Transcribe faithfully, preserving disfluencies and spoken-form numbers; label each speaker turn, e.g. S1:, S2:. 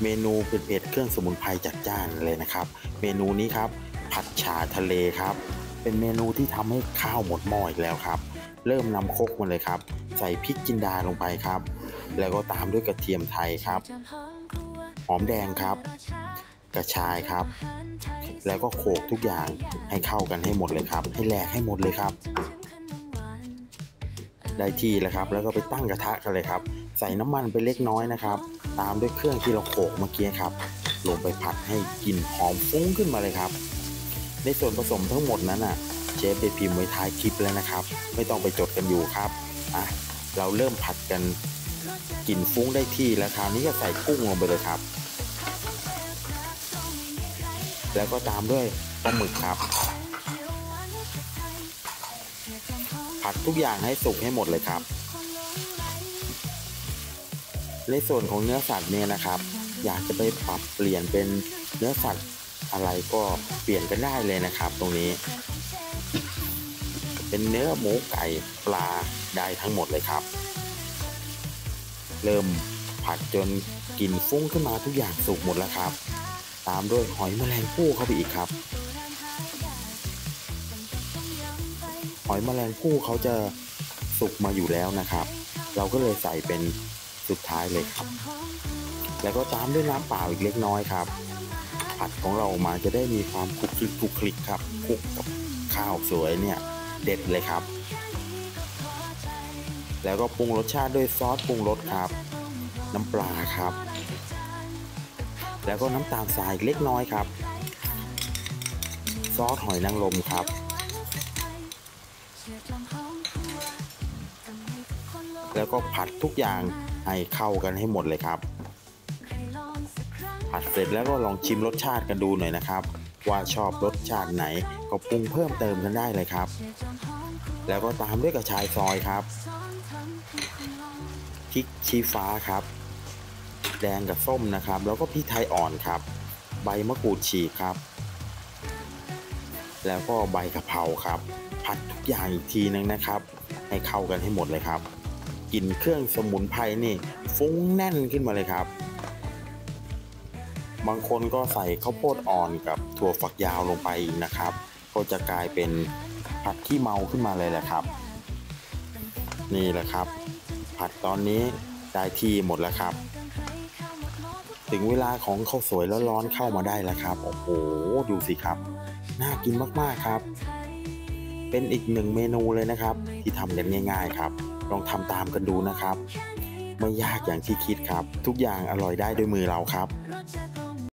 S1: เมนูเผ็ดๆเครื่องสมุนไพรจัดจ้านเลยนะครับเมนูนี้ครับผัดฉ่าทะเลครับเป็นเมนูที่ทำให้ข้าวหมดหม้ออีกแล้วครับเริ่มนำครกมาเลยครับใส่พริกจินดาลงไปครับแล้วก็ตามด้วยกระเทียมไทยครับหอมแดงครับกระชายครับแล้วก็โขลกทุกอย่างให้เข้ากันให้หมดเลยครับให้แหลกให้หมดเลยครับได้ที่แล้วครับแล้วก็ไปตั้งกระทะกันเลยครับใส่น้ำมันไปเล็กน้อยนะครับตามด้วยเครื่องที่เราโขลกเมื่อกี้ครับลงไปผัดให้กลิ่นหอมฟุ้งขึ้นมาเลยครับในส่วนผสมทั้งหมดนั้นน่ะเชฟได้พิมพ์ไว้ท้ายคลิปแล้วนะครับไม่ต้องไปจดกันอยู่ครับอ่ะเราเริ่มผัดกันกลิ่นฟุ้งได้ที่แล้วคราวนี้ก็ใส่กุ้งลงไปเลยครับแล้วก็ตามด้วยปลาหมึกครับผัดทุกอย่างให้สุกให้หมดเลยครับในส่วนของเนื้อสัตว์เนี่ยนะครับอยากจะไปปรับเปลี่ยนเป็นเนื้อสัตว์อะไรก็เปลี่ยนกันได้เลยนะครับตรงนี้เป็นเนื้อหมูไก่ปลาได้ทั้งหมดเลยครับเริ่มผัดจนกลิ่นฟุ้งขึ้นมาทุกอย่างสุกหมดแล้วครับตามด้วยหอยแมลงภู่เข้าไปอีกครับหอยแมลงภู่เขาจะสุกมาอยู่แล้วนะครับเราก็เลยใส่เป็นสุดท้ายเลยครับแล้วก็ตามด้วยน้ำเปล่าอีกเล็กน้อยครับผัดของเราออกมาจะได้มีความคลุกคลิกคลุกคลิกครับคลุกกับข้าวสวยเนี่ยเด็ดเลยครับแล้วก็ปรุงรสชาติด้วยซอสปรุงรสครับน้ำปลาครับแล้วก็น้ำตาลทรายเล็กน้อยครับซอสหอยนางรมครับแล้วก็ผัดทุกอย่างให้เข้ากันให้หมดเลยครับผัดเสร็จแล้วก็ลองชิมรสชาติกันดูหน่อยนะครับว่าชอบรสชาติไหนก็ปรุงเพิ่มเติมกันได้เลยครับแล้วก็ตามด้วยกระชายซอยครับพริกชี้ฟ้าครับแดงกับส้มนะครับแล้วก็พริกไทยอ่อนครับใบมะกรูดฉีกครับแล้วก็ใบกะเพราครับผัดทุกอย่างอีกทีนึงนะครับให้เข้ากันให้หมดเลยครับกลิ่นเครื่องสมุนไพรนี่ฟุ้งแน่นขึ้นมาเลยครับบางคนก็ใส่ข้าวโพดอ่อนกับถั่วฝักยาวลงไปอีกนะครับก็จะกลายเป็นผัดขี้เมาขึ้นมาเลยแหละครับนี่แหละครับผัดตอนนี้ได้ที่หมดแล้วครับถึงเวลาของข้าวสวยร้อนๆเข้ามาได้แล้วครับโอ้โหดูสิครับน่ากินมากๆครับเป็นอีกหนึ่งเมนูเลยนะครับที่ทำกันง่ายๆครับลองทำตามกันดูนะครับไม่ยากอย่างที่คิดครับทุกอย่างอร่อยได้ด้วยมือเราครับ